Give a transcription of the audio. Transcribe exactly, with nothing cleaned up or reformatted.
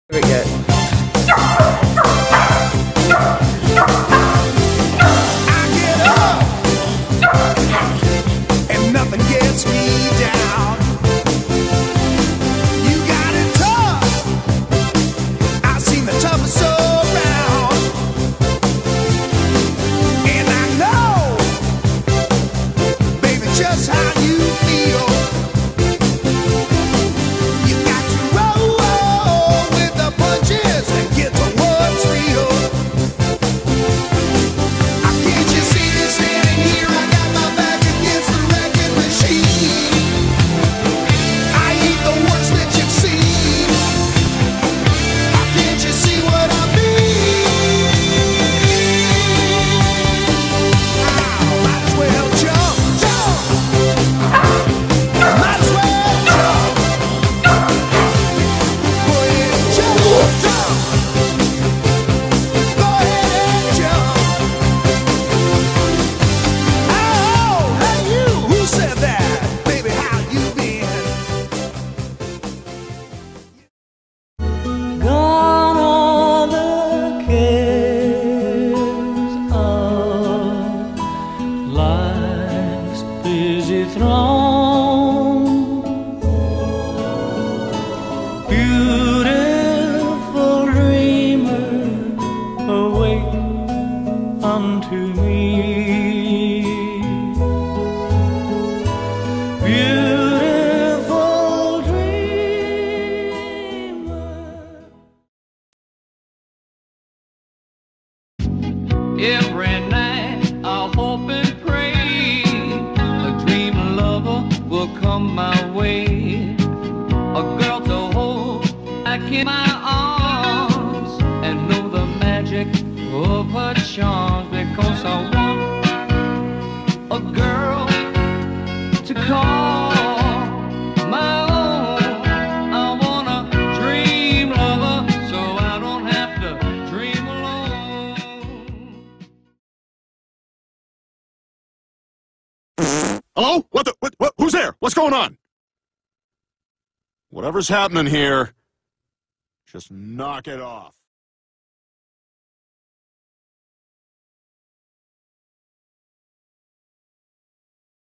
Very good. I get up, and nothing gets me down. You got it tough. I've seen the toughest around, and I know, baby, just how you feel. You got to roll with the punches and get to what's real. Can't you see me standing here? I got my back against the wrecking machine. I ain't the worst that you've seen. Can't you see what I mean? Oh, might as well jump, jump. Might as well jump. Go ahead and jump, jump. Go ahead and jump. Oh, hey you, who said that? Baby, how you been? Gone are the cares of life's busy throng. Beautiful dreamer, awake unto me. Beautiful dreamer. Every night I hope and pray a dream lover will come my way, a girl to hold back in my arms and know the magic of her charms, because I want a girl to call my own. I want a dream lover so I don't have to dream alone. Hello? What the? What, what? Who's there? What's going on? Whatever's happening here, just knock it off.